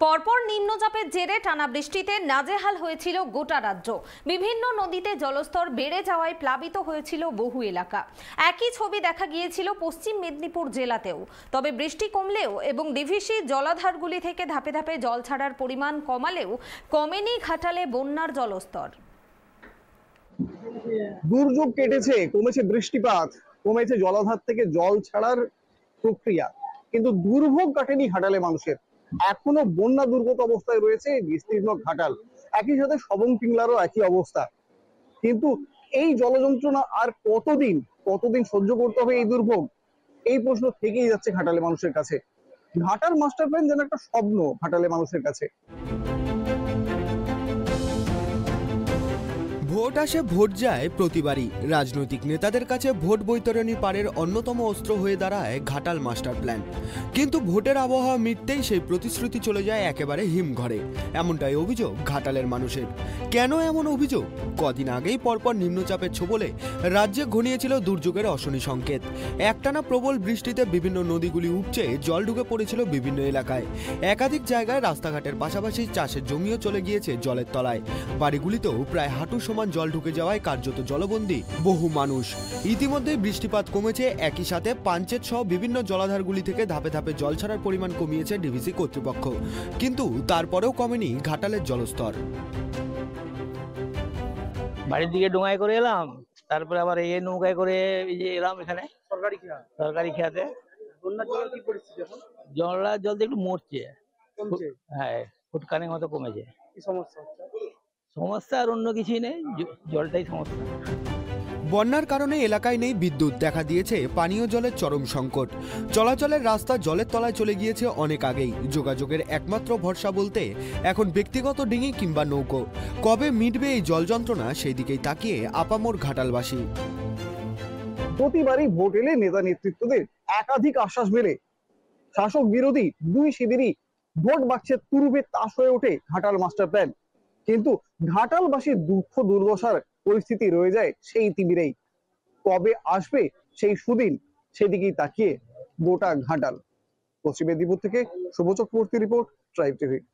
পরপর নিম্নচাপের জেরে টানা বৃষ্টিতে নাজেহাল হয়েছিল গোটা রাজ্য। বিভিন্ন নদীতে জলস্তর বেড়ে যাওয়ায় প্লাবিত হয়েছিল বহু এলাকা। একই ছবি দেখা গিয়েছিল পশ্চিম মেদিনীপুর জেলাতেও। তবে বৃষ্টি কমলেও এবং ডিভিসি জলাধারগুলি থেকে ধাপে ধাপে জল ছাড়ার পরিমাণ কমালেও কমেনি ঘাটালে বন্যার জলস্তর। দুর্যোগ কেটেছে, কমেছে বৃষ্টিপাত, কমেছে জলাধার থেকে জল ছাড়ার প্রক্রিয়া, কিন্তু দুর্ভোগ কাটেনি ঘাটালে মানুষের। এখনো বন্যা দুর্গত অবস্থায় রয়েছে বিস্তীর্ণ ঘাটাল। একই সাথে সবং পিংলারও একই অবস্থা। কিন্তু এই জলযন্ত্রণা আর কতদিন সহ্য করতে হবে এই দুর্ভোগ? এই প্রশ্ন থেকেই যাচ্ছে ঘাটালে মানুষের কাছে। ঘাটাল মাস্টার প্ল্যান যেন একটা স্বপ্ন ঘাটালে মানুষের কাছে। ভোট আসে ভোট যায় প্রতিবারই। রাজনৈতিক নেতাদের কাছে ভোট বৈতরণী পারের অন্যতম অস্ত্র হয়ে দাঁড়ায় ঘাটাল মাস্টার প্ল্যান। কিন্তু ভোটের আবহাওয়া মিটতেই সেই প্রতিশ্রুতি চলে যায় একেবারে হিমঘরে। এমনটাই অভিযোগ ঘাটালের মানুষের। কেন এমন অভিযোগ? কদিন আগেই পরপর নিম্নচাপের ছোবলে রাজ্যে ঘনিয়েছিল দুর্যোগের অশনি সংকেত। একটানা প্রবল বৃষ্টিতে বিভিন্ন নদীগুলি উপচে জল ঢুকে পড়েছিল বিভিন্ন এলাকায়। একাধিক জায়গায় রাস্তাঘাটের পাশাপাশি চাষের জমিও চলে গিয়েছে জলের তলায়। বাড়িগুলিতেও প্রায় হাঁটু সমান জল ঢুকে যাওয়ায় কার্যত জলবন্দী বহু মানুষ। ইতিমধ্যে বৃষ্টিপাত কমেছে, একই সাথে পাঞ্চেত সহ বিভিন্ন জলাধারগুলি থেকে ধাপে ধাপে জল ছাড়ার পরিমাণ কমিয়েছে ডিভিসি কর্তৃপক্ষ। কিন্তু তারপরেও কমেনি ঘাটালের জলস্তর। বাড়ির দিকে ডোঙায় করে এলাম, তারপরে আবার এই নৌকায় করে এই যে এলাম এখানে সরকারি খেয়াতে। বন্যার জল কি পরিস্থিতি এখন? জল একটু মরছে, হ্যাঁ ফুটকানির মতো কমেছে। কি সমস্যা হচ্ছে? সমস্যা আর অন্য কিছুই নেই, জলটাই সমস্যা। বন্যার কারণে এলাকায় নেই বিদ্যুৎ, দেখা দিয়েছে পানীয় জলের চরম সংকট। চলাচলের রাস্তা জলের তলায় চলে গিয়েছে অনেক আগেই। যোগাযোগের একমাত্র ভরসা বলতে এখন ব্যক্তিগত ডিঙি কিংবা নৌকো। কবে মিটবে এই জল যন্ত্রণা, সেই দিকেই তাকিয়ে আপামর ঘাটালবাসী। প্রতিবারই ভোট এলে নেতা নেতৃত্বদের একাধিক আশ্বাস মেলে। শাসক বিরোধী দুই শিবিরই ভোট বাক্সের তুরুপে তাস হয়ে ওঠে ঘাটাল মাস্টার প্ল্যান। কিন্তু ঘাটালবাসীর দুঃখ দুর্দশার পরিস্থিতি রয়ে যায় সেই তিমিরেই। কবে আসবে সেই সুদিন, সেদিকেই তাকিয়ে গোটা ঘাটাল। পশ্চিম মেদিনীপুর থেকে Subha Chakraborty report, tribe TV.